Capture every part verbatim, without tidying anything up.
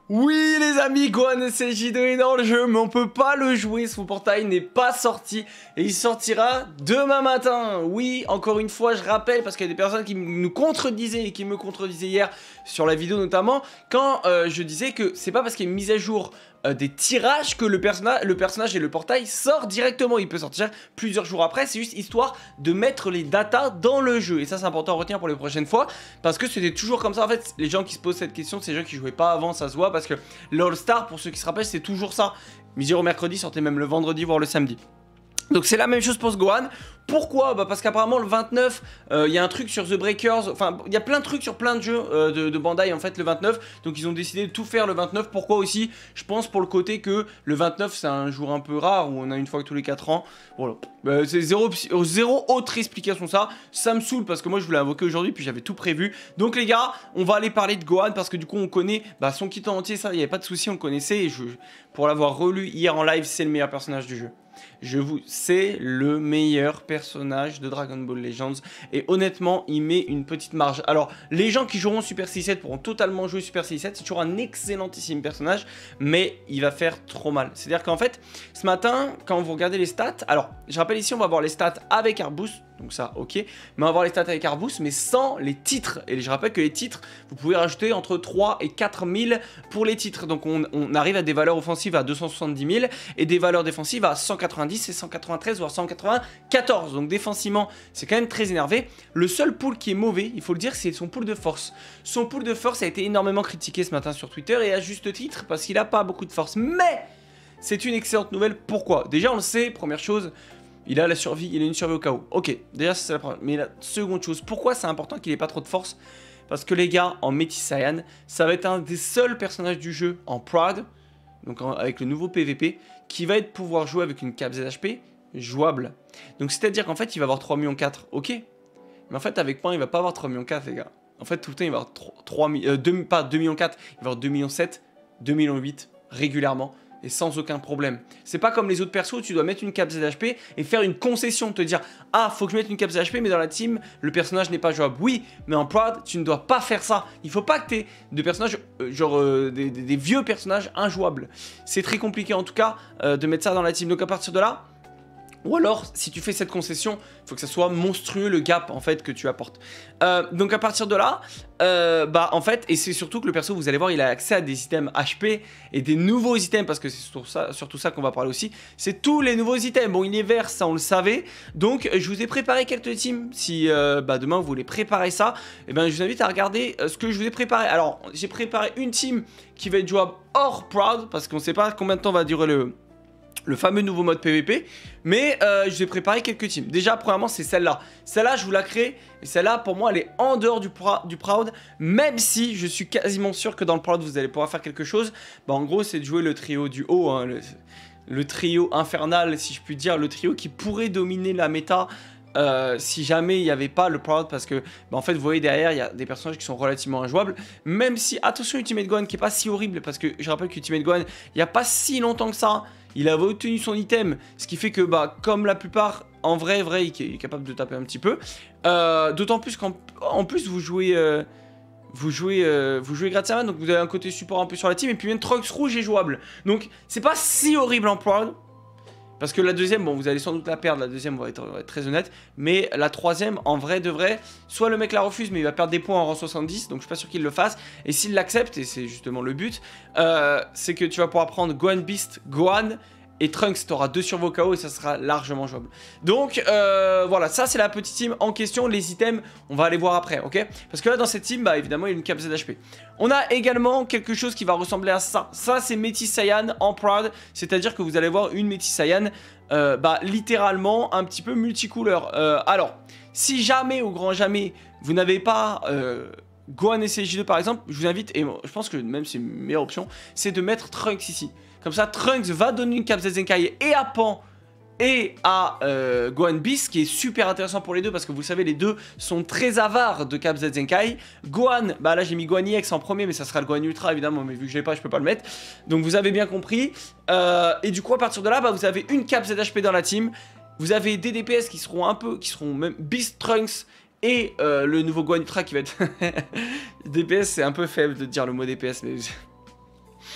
Oui les amis, Gohan S L J deux est dans le jeu, mais on peut pas le jouer, son portail n'est pas sorti et il sortira demain matin. Oui, encore une fois, je rappelle, parce qu'il y a des personnes qui nous contredisaient et qui me contredisaient hier sur la vidéo notamment, quand euh, je disais que c'est pas parce qu'il y a une mise à jour euh, des tirages que le, personna le personnage et le portail sort directement. Il peut sortir plusieurs jours après, c'est juste histoire de mettre les datas dans le jeu. Et ça c'est important à retenir pour les prochaines fois, parce que c'était toujours comme ça. En fait, les gens qui se posent cette question, c'est les gens qui jouaient pas avant, ça se voit, parce que l'All-Star, pour ceux qui se rappellent, c'est toujours ça. Midi au mercredi, sortait même le vendredi, voire le samedi. Donc c'est la même chose pour ce Gohan. Pourquoi? Bah parce qu'apparemment le vingt-neuf, il euh, y a un truc sur The Breakers, enfin il y a plein de trucs sur plein de jeux euh, de, de Bandai en fait le vingt-neuf. Donc ils ont décidé de tout faire le vingt-neuf. Pourquoi aussi? Je pense pour le côté que le vingt-neuf c'est un jour un peu rare où on a une fois tous les quatre ans. Voilà. Bah, c'est zéro, zéro autre explication ça. Ça me saoule parce que moi je voulais invoquer aujourd'hui puis j'avais tout prévu. Donc les gars, on va aller parler de Gohan parce que du coup on connaît bah, son kit en entier, ça il n'y avait pas de souci, on le connaissait. Et je, pour l'avoir relu hier en live, c'est le meilleur personnage du jeu. Je vous... C'est le meilleur personnage de Dragon Ball Legends. Et honnêtement, il met une petite marge. Alors, les gens qui joueront Super six sept pourront totalement jouer Super six sept. C'est toujours un excellentissime personnage. Mais il va faire trop mal. C'est-à-dire qu'en fait, ce matin, quand vous regardez les stats... Alors, je rappelle ici, on va voir les stats avec Arbus. Donc ça, ok. Mais on va voir les stats avec Arbus, mais sans les titres. Et je rappelle que les titres, vous pouvez rajouter entre trois et quatre mille pour les titres. Donc on, on arrive à des valeurs offensives à deux cent soixante-dix mille et des valeurs défensives à cent quatre-vingt-dix et cent quatre-vingt-treize voire cent quatre-vingt-quatorze. Donc défensivement, c'est quand même très énervé. Le seul pool qui est mauvais, il faut le dire, c'est son pool de force. Son pool de force a été énormément critiqué ce matin sur Twitter et à juste titre parce qu'il n'a pas beaucoup de force. Mais c'est une excellente nouvelle. Pourquoi? Déjà on le sait, première chose, il a la survie, il a une survie au cas où. Ok, déjà c'est la première. Mais la seconde chose, pourquoi c'est important qu'il ait pas trop de force? Parce que les gars, en Métis Saiyan, ça va être un des seuls personnages du jeu en Proud, donc en, avec le nouveau P V P, qui va être pouvoir jouer avec une cap Z H P jouable. Donc c'est-à-dire qu'en fait, il va avoir trois millions quatre, ok. Mais en fait, avec point, il va pas avoir trois millions quatre, les gars. En fait, tout le temps, il va avoir trois, euh, deux, pas deux millions quatre, il va avoir deux millions sept, deux millions huit, régulièrement. Et sans aucun problème. C'est pas comme les autres persos où tu dois mettre une cap Z H P et faire une concession, te dire ah faut que je mette une cap Z H P mais dans la team le personnage n'est pas jouable. Oui, mais en Proud tu ne dois pas faire ça. Il faut pas que tu aies de personnages euh, genre euh, des, des, des vieux personnages injouables. C'est très compliqué en tout cas euh, de mettre ça dans la team. Donc à partir de là, ou alors, si tu fais cette concession, il faut que ça soit monstrueux le gap en fait que tu apportes. Euh, donc à partir de là, euh, bah en fait, et c'est surtout que le perso, vous allez voir, il a accès à des items H P et des nouveaux items parce que c'est surtout ça, surtout ça qu'on va parler aussi. C'est tous les nouveaux items. Bon, il est vert, ça on le savait. Donc je vous ai préparé quelques teams. Si euh, bah, demain vous voulez préparer ça, et ben je vous invite à regarder euh, ce que je vous ai préparé. Alors j'ai préparé une team qui va être jouable hors Proud parce qu'on ne sait pas combien de temps va durer le le fameux nouveau mode P V P, mais euh, je vais préparer quelques teams. Déjà, premièrement, c'est celle-là. Celle-là, je vous la crée, et celle-là, pour moi, elle est en dehors du, du Proud, même si je suis quasiment sûr que dans le Proud, vous allez pouvoir faire quelque chose. Bah, en gros, c'est de jouer le trio du haut, hein, le, le trio infernal, si je puis dire, le trio qui pourrait dominer la méta. Euh, si jamais il n'y avait pas le Proud, parce que bah en fait vous voyez derrière il y a des personnages qui sont relativement injouables, même si attention Ultimate Gohan qui est pas si horrible, parce que je rappelle qu'Ultimate Gohan il n'y a pas si longtemps que ça il avait obtenu son item, ce qui fait que bah comme la plupart en vrai vrai il est capable de taper un petit peu, euh, d'autant plus qu'en en plus vous jouez euh, vous jouez euh, vous jouez Gratsaman, donc vous avez un côté support un peu sur la team, et puis même Trunks rouge est jouable, donc c'est pas si horrible en Proud. Parce que la deuxième, bon, vous allez sans doute la perdre, la deuxième, on va être, on va être très honnête. Mais la troisième, en vrai de vrai, soit le mec la refuse, mais il va perdre des points en rang soixante-dix, donc je suis pas sûr qu'il le fasse. Et s'il l'accepte, et c'est justement le but, euh, c'est que tu vas pouvoir prendre Gohan Beast, Gohan, et Trunks, tu auras deux survos K O et ça sera largement jouable. Donc euh, voilà, ça c'est la petite team en question. Les items, on va aller voir après, ok? Parce que là dans cette team, bah évidemment il y a une cap Z H P. On a également quelque chose qui va ressembler à ça. Ça c'est Métis Saiyan en Proud, c'est-à-dire que vous allez voir une Métis Saiyan euh, bah littéralement un petit peu multicouleur. Euh, alors, si jamais au grand jamais vous n'avez pas euh, Gohan S L J deux par exemple, je vous invite, et je pense que même c'est une meilleure option, c'est de mettre Trunks ici. Comme ça, Trunks va donner une cap Z Zenkai et à Pan et à euh, Gohan Beast, qui est super intéressant pour les deux parce que vous savez, les deux sont très avares de cap Z Zenkai. Gohan, bah là j'ai mis Gohan E X en premier, mais ça sera le Gohan Ultra évidemment, mais vu que je l'ai pas, je peux pas le mettre. Donc vous avez bien compris. Euh, et du coup, à partir de là, bah, vous avez une cap Z H P dans la team. Vous avez des D P S qui seront un peu, qui seront même Beast Trunks et euh, le nouveau Gohan Ultra qui va être D P S. C'est un peu faible de dire le mot D P S, mais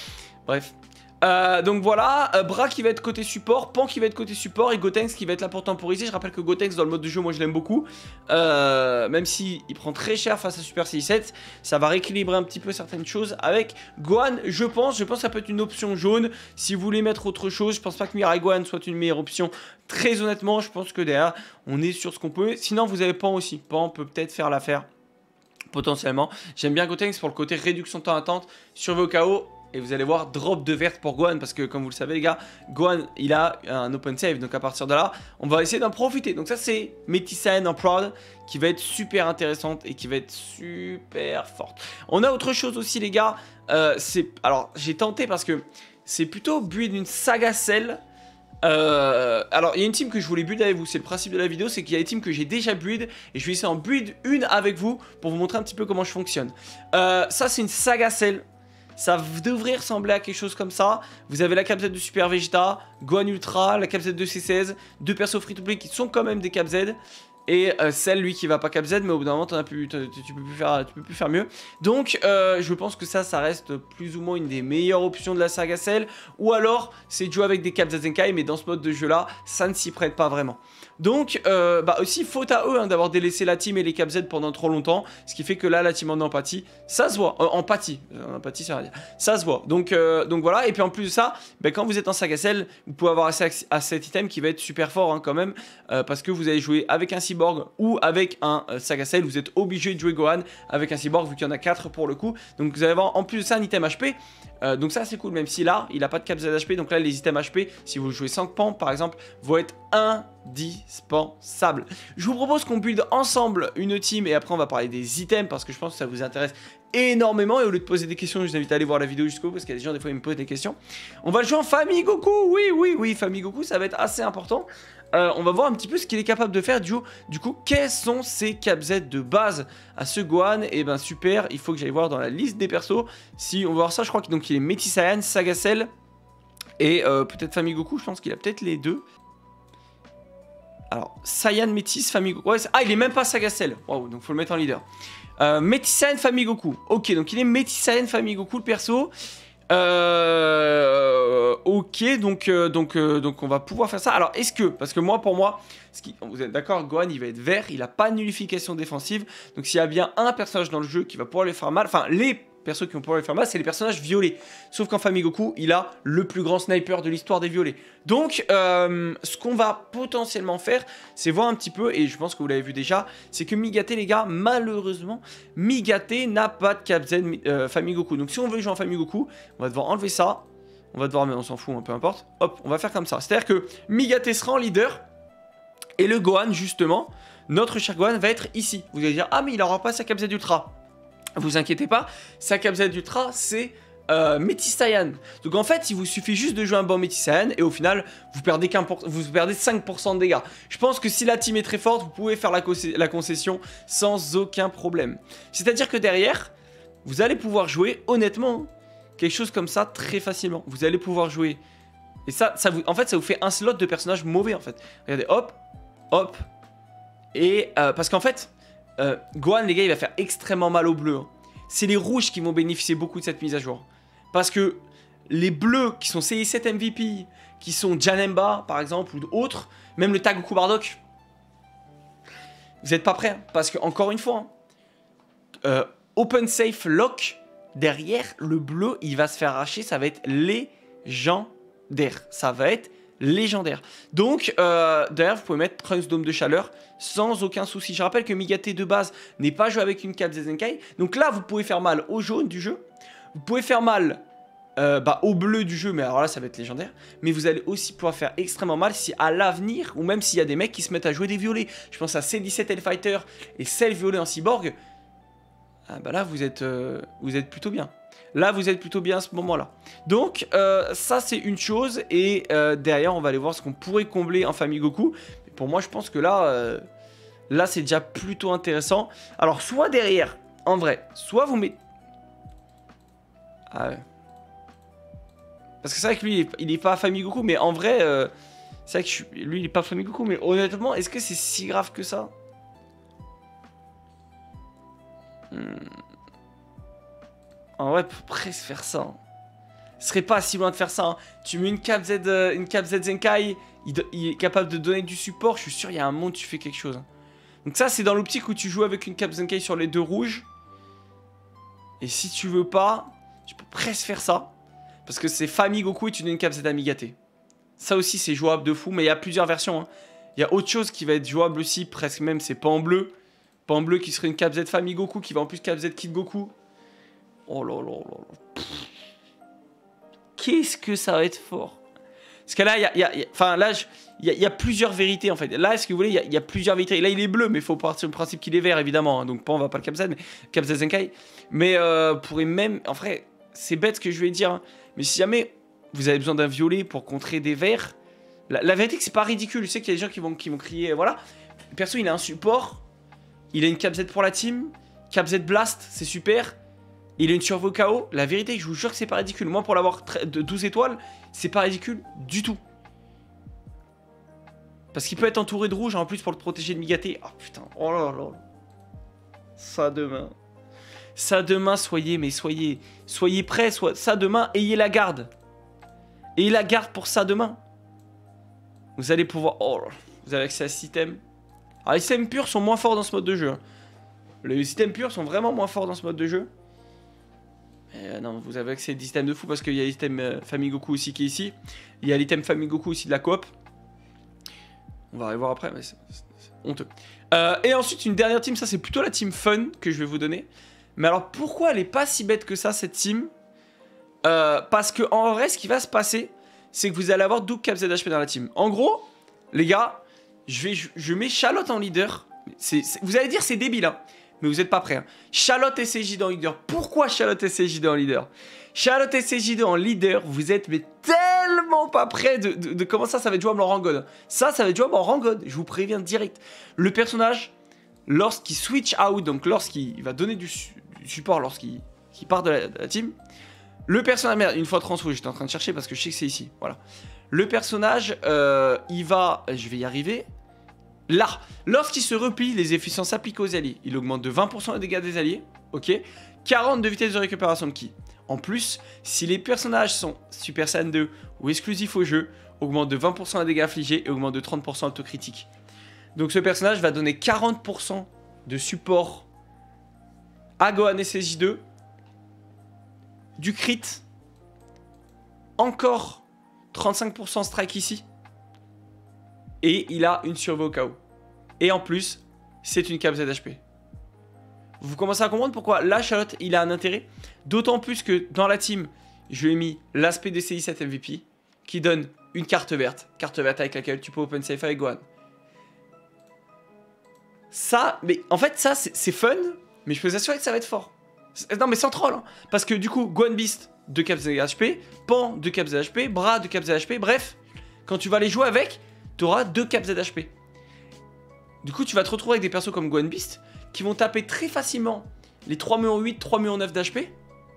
Bref. Euh, donc voilà, euh, Bra qui va être côté support, Pan qui va être côté support et Gotenks qui va être là pour temporiser. Je rappelle que Gotenks dans le mode de jeu, moi je l'aime beaucoup. Euh, même s'il prend très cher face à Super six sept, ça va rééquilibrer un petit peu certaines choses avec Gohan, je pense. Je pense que ça peut être une option jaune. Si vous voulez mettre autre chose, je pense pas que Mirai Gohan soit une meilleure option. Très honnêtement, je pense que derrière, on est sur ce qu'on peut. Sinon, vous avez Pan aussi. Pan peut peut-être faire l'affaire. Potentiellement. J'aime bien Gotenks pour le côté réduction de temps d'attente, survie au K O. Et vous allez voir drop de verte pour Gohan parce que comme vous le savez les gars, Gohan il a un open save, donc à partir de là on va essayer d'en profiter. Donc ça c'est Métis-Saiyan en Proud qui va être super intéressante et qui va être super forte. On a autre chose aussi les gars, euh, c'est alors j'ai tenté parce que c'est plutôt build d'une saga Cell. Euh, alors il y a une team que je voulais build avec vous, c'est le principe de la vidéo, c'est qu'il y a des teams que j'ai déjà build et je vais essayer en build une avec vous pour vous montrer un petit peu comment je fonctionne. Euh, ça c'est une saga Cell. Ça devrait ressembler à quelque chose comme ça. Vous avez la Cap Z de Super Vegeta, Gohan Ultra, la Cap Z de C seize, deux persos free-to-play qui sont quand même des Cap Z. Et euh, celle, lui, qui va pas Cap Z, mais au bout d'un moment, as plus, tu peux plus faire, tu peux plus faire mieux. Donc, euh, je pense que ça, ça reste plus ou moins une des meilleures options de la saga Cell. Ou alors, c'est de jouer avec des Cap Z Zenkai, mais dans ce mode de jeu-là, ça ne s'y prête pas vraiment. Donc, euh, bah aussi, faute à eux hein, d'avoir délaissé la team et les Cap Z pendant trop longtemps. Ce qui fait que là, la team en empathie, ça se voit. Euh, empathie, en empathie, ça veut dire. Ça se voit. Donc, euh, donc voilà. Et puis en plus de ça, bah, quand vous êtes en saga Cell, vous pouvez avoir accès à cet item qui va être super fort hein, quand même. Euh, parce que vous allez jouer avec un cyborg ou avec un euh, saga Cell. Vous êtes obligé de jouer Gohan avec un cyborg vu qu'il y en a quatre pour le coup. Donc vous allez avoir en plus de ça un item H P. Euh, donc ça c'est cool, même si là il n'a pas de cap Z H P. Donc là les items H P, si vous jouez cinq Pan par exemple, vont être indispensables. Je vous propose qu'on build ensemble une team et après on va parler des items parce que je pense que ça vous intéresse énormément. Et au lieu de poser des questions, je vous invite à aller voir la vidéo jusqu'au bout parce qu'il y a des gens des fois ils me posent des questions. On va le jouer en famille Goku, oui oui oui, famille Goku, ça va être assez important. Euh, on va voir un petit peu ce qu'il est capable de faire. Du, du coup, quels sont ses Cap Z de base à ce Gohan? Et ben super, il faut que j'aille voir dans la liste des persos. Si on va voir ça, je crois qu'il est Métis-Saiyan, Saga Cell et euh, peut-être Famille Goku. Je pense qu'il a peut-être les deux. Alors, Saiyan, Métis, Famille Goku. Ouais, ah, il est même pas Saga Cell. Waouh, donc faut le mettre en leader. Euh, Métis-Saiyan, Famille Goku. Ok, donc il est Métis-Saiyan, Famille Goku, le perso. Euh, ok, donc, euh, donc, euh, donc on va pouvoir faire ça. Alors, est-ce que, parce que moi, pour moi, ce qui, vous êtes d'accord, Gohan, il va être vert, il n'a pas de nullification défensive. Donc, s'il y a bien un personnage dans le jeu qui va pouvoir lui faire mal, enfin, les persos qui vont pouvoir lui faire mal, c'est les personnages violets. Sauf qu'en Famille Goku, il a le plus grand sniper de l'histoire des violets. Donc, euh, ce qu'on va potentiellement faire, c'est voir un petit peu, et je pense que vous l'avez vu déjà, c'est que Migate, les gars, malheureusement, Migate n'a pas de Cap Z euh, Famille Goku. Donc, si on veut jouer en Famille Goku, on va devoir enlever ça. On va devoir, mais on s'en fout, hein, peu importe. Hop, on va faire comme ça. C'est-à-dire que Migate sera en leader, et le Gohan, justement, notre cher Gohan, va être ici. Vous allez dire, ah, mais il n'aura pas sa Cap Z Ultra. Vous inquiétez pas, sa Cap Z Ultra, c'est euh, Métis-Saiyan. Donc en fait, il vous suffit juste de jouer un bon Métis-Saiyan et au final, vous perdez, vous perdez cinq pour cent de dégâts. Je pense que si la team est très forte, vous pouvez faire la, la concession sans aucun problème. C'est-à-dire que derrière, vous allez pouvoir jouer, honnêtement, quelque chose comme ça très facilement. Vous allez pouvoir jouer. Et ça, ça vous, en fait, ça vous fait un slot de personnages mauvais en fait. Regardez, hop, hop. Et euh, parce qu'en fait... Euh, Gohan, les gars, il va faire extrêmement mal aux bleus. Hein. C'est les rouges qui vont bénéficier beaucoup de cette mise à jour. Parce que les bleus qui sont C I sept M V P, qui sont Janemba par exemple, ou d'autres, même le Tagoku Bardock, vous n'êtes pas prêts. Hein, parce que, encore une fois, hein, euh, Open Safe Lock, derrière, le bleu, il va se faire arracher. Ça va être légendaire. Ça va être légendaire. Donc, euh, derrière, vous pouvez mettre Trunks Dôme de Chaleur sans aucun souci. Je rappelle que Migate de base n'est pas joué avec une Cap Z Zenkai. Donc là, vous pouvez faire mal au jaune du jeu. Vous pouvez faire mal euh, bah, au bleu du jeu, mais alors là, ça va être légendaire. Mais vous allez aussi pouvoir faire extrêmement mal si à l'avenir, ou même s'il y a des mecs qui se mettent à jouer des violets. Je pense à C dix-sept Hellfighter et Cell violet en cyborg. Ah bah là, vous êtes, euh, vous êtes plutôt bien. Là, vous êtes plutôt bien à ce moment-là. Donc, euh, ça, c'est une chose. Et euh, derrière, on va aller voir ce qu'on pourrait combler en Famille Goku. Mais pour moi, je pense que là, euh, là, c'est déjà plutôt intéressant. Alors, soit derrière, en vrai, soit vous mettez... Ah ouais. Parce que c'est vrai que lui, il n'est pas Famille Goku. Mais en vrai, euh, c'est vrai que je suis... lui, il n'est pas Famille Goku. Mais honnêtement, est-ce que c'est si grave que ça? hmm. En vrai, pour presque faire ça. Hein. Ce serait pas si loin de faire ça. Hein. Tu mets une cap Z, euh, une cap Z Zenkai, il, il est capable de donner du support. Je suis sûr, il y a un monde, tu fais quelque chose. Hein. Donc ça, c'est dans l'optique où tu joues avec une cap Zenkai sur les deux rouges. Et si tu veux pas, tu peux presque faire ça. Parce que c'est Famille Goku et tu donnes une cap Z Amigate. Ça aussi, c'est jouable de fou. Mais il y a plusieurs versions. Hein. Il y a autre chose qui va être jouable aussi, presque même, c'est Pan Bleu. Pan Bleu qui serait une cap Z Famille Goku, qui va en plus cap Z Kid Goku. Oh là là là là. Qu'est-ce que ça va être fort. Parce que là, il y a, y a, enfin, là, il y, y a plusieurs vérités, en fait. Là, est-ce que vous voulez, il y, y a plusieurs vérités. Là, il est bleu, mais il faut partir du principe qu'il est vert, évidemment. Hein. Donc, pas, on va pas le cap Z, mais cap Z Zenkai. Mais, euh, pourrait même... En vrai, c'est bête ce que je vais dire. Hein. Mais si jamais vous avez besoin d'un violet pour contrer des verts... La, la vérité, que c'est pas ridicule. Je sais qu'il y a des gens qui vont, qui vont crier... Voilà. Perso, il a un support. Il a une cap Z pour la team. Cap Z Blast, c'est super. Il a une survie au K O. La vérité, je vous jure que c'est pas ridicule. Moi, pour l'avoir de douze étoiles, c'est pas ridicule du tout. Parce qu'il peut être entouré de rouge en plus pour le protéger de Migate. Oh putain, oh là là. Ça demain. Ça demain, soyez, mais soyez, soyez prêts. Soit, ça demain, ayez la garde. Ayez la garde pour ça demain. Vous allez pouvoir... Oh là, vous avez accès à ce item. Alors, les items purs sont moins forts dans ce mode de jeu. Hein. Les items purs sont vraiment moins forts dans ce mode de jeu. Euh, non, vous avez accès à des items de fou parce qu'il y a l'item euh, Famille Goku aussi qui est ici. Il y a l'item Famille Goku aussi de la coop. On va aller voir après, mais c'est honteux. Euh, et ensuite, une dernière team, ça c'est plutôt la team Fun que je vais vous donner. Mais alors, pourquoi elle est pas si bête que ça, cette team? euh, Parce que en vrai, ce qui va se passer, c'est que vous allez avoir double cap Z H P dans la team. En gros, les gars, je, vais, je, je mets Charlotte en leader. C'est, c'est, vous allez dire c'est débile, hein. Mais vous n'êtes pas prêts. Hein. Charlotte S C J deux en leader. Pourquoi Charlotte S C J deux en leader? Charlotte S C J deux en leader, vous êtes mais tellement pas prêts de, de, de comment ça, ça va être jouable en rang God. Ça, ça va être jouable en rang God. Je vous préviens direct. Le personnage, lorsqu'il switch out, donc lorsqu'il va donner du, du support, lorsqu'il qu'il part de la, de la team, le personnage, merde, une fois transfo, j'étais en train de chercher parce que je sais que c'est ici. Voilà. Le personnage, euh, il va, je vais y arriver. Là, lorsqu'il se replie, les efficiences s'appliquent aux alliés. Il augmente de vingt pour cent les dégâts des alliés. Ok. quarante de vitesse de récupération de ki. En plus, si les personnages sont Super Saiyan deux ou exclusifs au jeu, augmente de vingt pour cent les dégâts infligés et augmente de trente pour cent l'autocritique. Donc ce personnage va donner quarante pour cent de support à Gohan S C J deux. Du crit. Encore trente-cinq pour cent strike ici. Et il a une survie au K O. Et en plus, c'est une cap Z H P. Vous commencez à comprendre pourquoi là, Charlotte, il a un intérêt. D'autant plus que dans la team, je lui ai mis l'aspect D C I sept M V P qui donne une carte verte. Carte verte avec laquelle tu peux open safe avec Gohan. Ça, mais en fait, ça, c'est fun. Mais je peux vous assurer que ça va être fort. Non, mais sans troll. Hein, parce que du coup, Gohan Beast, deux cap Z H P. Pan, deux cap Z H P. Bras, deux cap Z H P. Bref, quand tu vas les jouer avec... tu auras deux cap Z H P. Du coup, tu vas te retrouver avec des persos comme Gohan Beast qui vont taper très facilement les trois millions huit, trois millions neuf d'H P.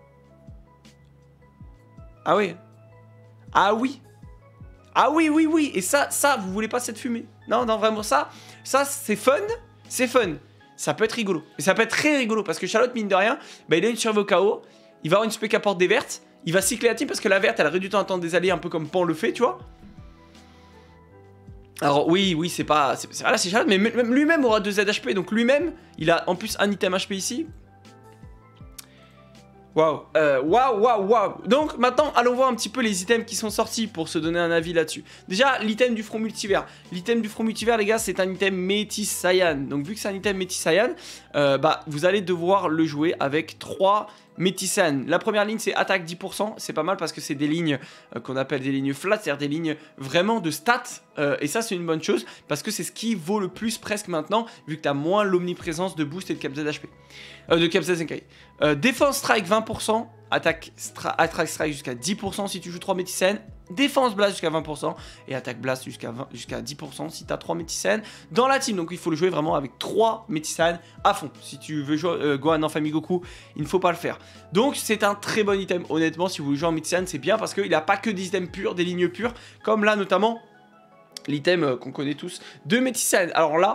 Ah oui. Ah oui. Ah oui, oui, oui. Et ça, ça, vous voulez pas cette fumée? Non, non, vraiment, ça, ça, c'est fun. C'est fun. Ça peut être rigolo. Mais ça peut être très rigolo parce que Charlotte, mine de rien, bah, il a une survie au K O. Il va avoir une spé qui apporte des vertes. Il va cycler la team parce que la verte, elle a réduit le temps d'attente des alliés un peu comme Pan le fait, tu vois. Alors oui, oui, c'est pas... Voilà, c'est Charlotte, mais même lui-même aura deux Z H P, donc lui-même, il a en plus un item H P ici. Waouh, euh, waouh, waouh, waouh. Donc maintenant, allons voir un petit peu les items qui sont sortis pour se donner un avis là-dessus. Déjà, l'item du front multivers. L'item du front multivers, les gars, c'est un item Métis Saiyan. Donc vu que c'est un item Métis Saiyan, euh, bah, vous allez devoir le jouer avec trois Métis Saiyan. La première ligne, c'est attaque dix pour cent. C'est pas mal parce que c'est des lignes euh, qu'on appelle des lignes flat, c'est-à-dire des lignes vraiment de stats. Euh, et ça, c'est une bonne chose parce que c'est ce qui vaut le plus presque maintenant, vu que tu as moins l'omniprésence de boost et de cap Z H P. Euh, de cap Z Zenkai. Euh, défense strike vingt pour cent, attaque, attaque strike jusqu'à dix pour cent si tu joues trois Métis Saiyan, défense blast jusqu'à vingt pour cent et attaque blast jusqu'à jusqu'à dix pour cent si tu as trois Métis Saiyan dans la team. Donc il faut le jouer vraiment avec trois Métis Saiyan à fond. Si tu veux jouer euh, Gohan en famille Goku, il ne faut pas le faire. Donc c'est un très bon item, honnêtement. Si vous voulez jouer en Métis Saiyan, c'est bien parce qu'il n'a pas que des items purs, des lignes pures, comme là notamment l'item euh, qu'on connaît tous de Métis Saiyan. Alors là,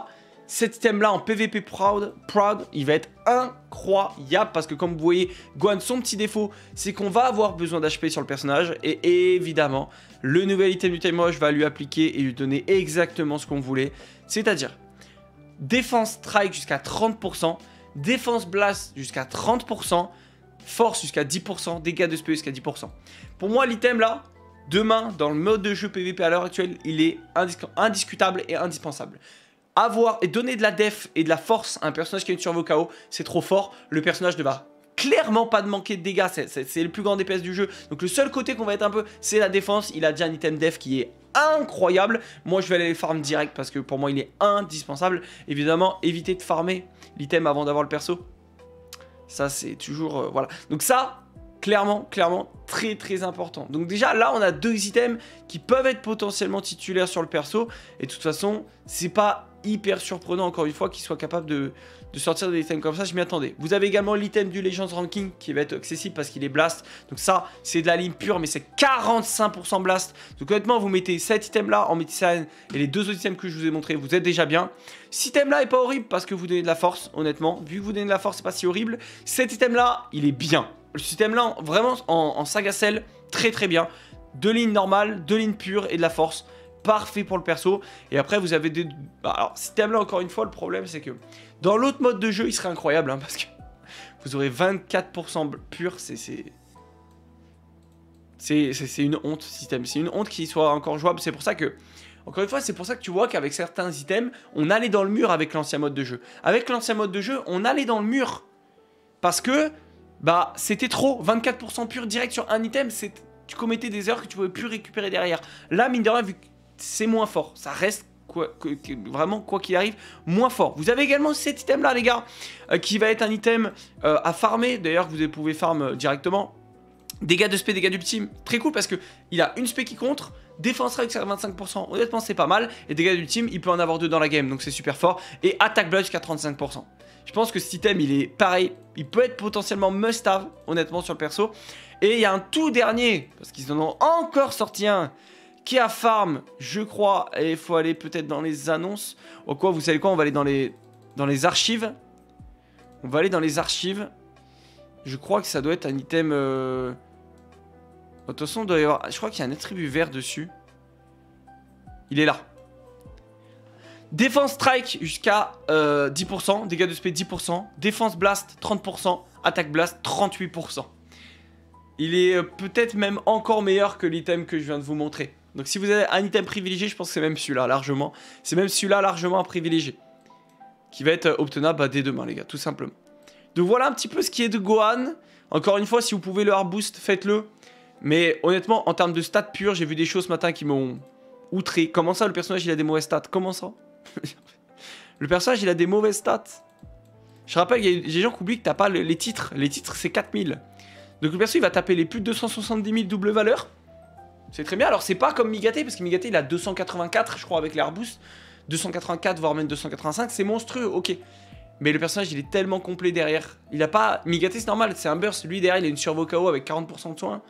cet item là en P V P Proud, Proud, il va être incroyable parce que comme vous voyez, Gohan, son petit défaut, c'est qu'on va avoir besoin d'H P sur le personnage et évidemment, le nouvel item du Time Rush va lui appliquer et lui donner exactement ce qu'on voulait, c'est-à-dire défense strike jusqu'à trente pour cent, défense blast jusqu'à trente pour cent, force jusqu'à dix pour cent, dégâts de spé jusqu'à dix pour cent. Pour moi, l'item là, demain, dans le mode de jeu P V P à l'heure actuelle, il est indis indiscutable et indispensable. Avoir et donner de la def et de la force à un personnage qui a une survie au K O, c'est trop fort. Le personnage ne va clairement pas de manquer de dégâts, c'est le plus grand D P S du jeu. Donc le seul côté qu'on va être un peu, c'est la défense. Il a déjà un item def qui est incroyable. Moi je vais aller les farm direct parce que pour moi il est indispensable. Évidemment, éviter de farmer l'item avant d'avoir le perso. Ça c'est toujours, euh, voilà. Donc ça, clairement, clairement, très très important. Donc déjà là on a deux items qui peuvent être potentiellement titulaires sur le perso. Et de toute façon, c'est pas hyper surprenant encore une fois qu'il soit capable de, de sortir des items comme ça, je m'y attendais. Vous avez également l'item du Legends Ranking qui va être accessible parce qu'il est blast. Donc ça c'est de la ligne pure mais c'est quarante-cinq pour cent blast. Donc honnêtement vous mettez cet item là en Métisane et les deux autres items que je vous ai montré, vous êtes déjà bien. Cet item là est pas horrible parce que vous donnez de la force, honnêtement. Vu que vous donnez de la force c'est pas si horrible. Cet item là il est bien. Le système là vraiment en, en saga cell très très bien. Deux lignes normales, deux lignes pures et de la force. Parfait pour le perso. Et après vous avez des... Alors ce thème là encore une fois le problème c'est que dans l'autre mode de jeu il serait incroyable hein, parce que vous aurez vingt-quatre pour cent pur. C'est c'est une honte ce système. C'est une honte qu'il soit encore jouable. C'est pour ça que encore une fois c'est pour ça que tu vois qu'avec certains items on allait dans le mur avec l'ancien mode de jeu. Avec l'ancien mode de jeu on allait dans le mur parce que bah c'était trop. Vingt-quatre pour cent pur direct sur un item, c'est tu commettais des erreurs que tu pouvais plus récupérer derrière. Là mine de rien vu que c'est moins fort, ça reste quoi, que, que, vraiment quoi qu'il arrive moins fort. Vous avez également cet item là les gars euh, qui va être un item euh, à farmer, d'ailleurs vous pouvez farm euh, directement. Dégâts de spé, dégâts d'ultime, très cool parce que il a une spé qui contre, défense strike à vingt-cinq pour cent, honnêtement c'est pas mal, et dégâts d'ultime il peut en avoir deux dans la game donc c'est super fort, et attaque blood jusqu'à trente-cinq pour cent. Je pense que cet item il est pareil, il peut être potentiellement must have honnêtement sur le perso. Et il y a un tout dernier, parce qu'ils en ont encore sorti un qui a farm, je crois, et il faut aller peut-être dans les annonces. Ou quoi, vous savez quoi, on va aller dans les, dans les archives. On va aller dans les archives. Je crois que ça doit être un item... Euh... De toute façon, il doit y avoir... je crois qu'il y a un attribut vert dessus. Il est là. Défense strike jusqu'à euh, dix pour cent, dégâts de spé dix pour cent, défense blast trente pour cent, attaque blast trente-huit pour cent. Il est euh, peut-être même encore meilleur que l'item que je viens de vous montrer. Donc si vous avez un item privilégié, je pense que c'est même celui-là, largement. C'est même celui-là largement privilégié. Qui va être euh, obtenable bah, dès demain, les gars, tout simplement. Donc voilà un petit peu ce qui est de Gohan. Encore une fois, si vous pouvez le hard boost, faites-le. Mais honnêtement, en termes de stats purs, j'ai vu des choses ce matin qui m'ont outré. Comment ça, le personnage, il a des mauvaises stats? Comment ça? Le personnage, il a des mauvaises stats. Je rappelle, il y a des gens qui oublient que t'as pas le, les titres. Les titres, c'est quatre mille. Donc le perso, il va taper les plus de deux cent soixante-dix mille double valeur. C'est très bien. Alors, c'est pas comme Migaté, parce que Migaté, il a deux cent quatre-vingt-quatre, je crois, avec les boost. deux cent quatre-vingt-quatre, voire même deux cent quatre-vingt-cinq. C'est monstrueux, ok. Mais le personnage, il est tellement complet derrière. Il a pas... Migaté, c'est normal, c'est un burst. Lui, derrière, il a une survie au K O avec quarante pour cent de soins.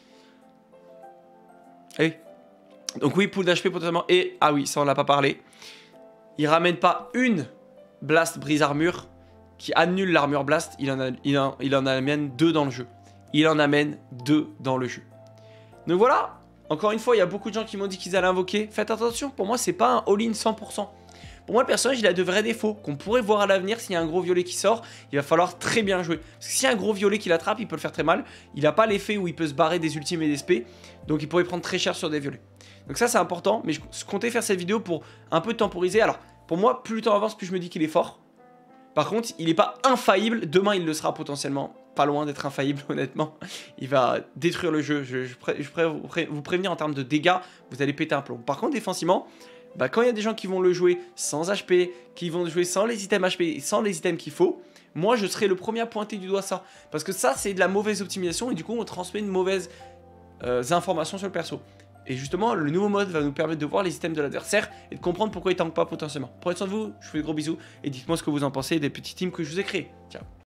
Et... Donc oui, pool d'H P potentiellement. Et, ah oui, ça, on l'a pas parlé. Il ramène pas une Blast Brise Armure qui annule l'armure Blast. Il en, a, il, en, il en amène deux dans le jeu. Il en amène deux dans le jeu. Donc voilà. Encore une fois, il y a beaucoup de gens qui m'ont dit qu'ils allaient invoquer. Faites attention, pour moi, c'est pas un all-in cent pour cent. Pour moi, le personnage, il a de vrais défauts qu'on pourrait voir à l'avenir. S'il y a un gros violet qui sort, il va falloir très bien jouer. Parce que s'il y a un gros violet qui l'attrape, il peut le faire très mal. Il n'a pas l'effet où il peut se barrer des ultimes et des spés. Donc il pourrait prendre très cher sur des violets. Donc ça, c'est important. Mais je comptais faire cette vidéo pour un peu temporiser. Alors, pour moi, plus le temps avance, plus je me dis qu'il est fort. Par contre, il n'est pas infaillible. Demain, il le sera potentiellement. Pas loin d'être infaillible, honnêtement. Il va détruire le jeu. Je, je, pré, je pré, vous, pré, vous prévenir en termes de dégâts, vous allez péter un plomb. Par contre, défensivement, bah, quand il y a des gens qui vont le jouer sans H P, qui vont le jouer sans les items H P et sans les items qu'il faut, moi, je serai le premier à pointer du doigt ça. Parce que ça, c'est de la mauvaise optimisation et du coup, on transmet une mauvaise euh, information sur le perso. Et justement, le nouveau mode va nous permettre de voir les items de l'adversaire et de comprendre pourquoi il tank pas potentiellement. Prenez soin de vous, je vous fais de gros bisous et dites-moi ce que vous en pensez des petits teams que je vous ai créés. Ciao.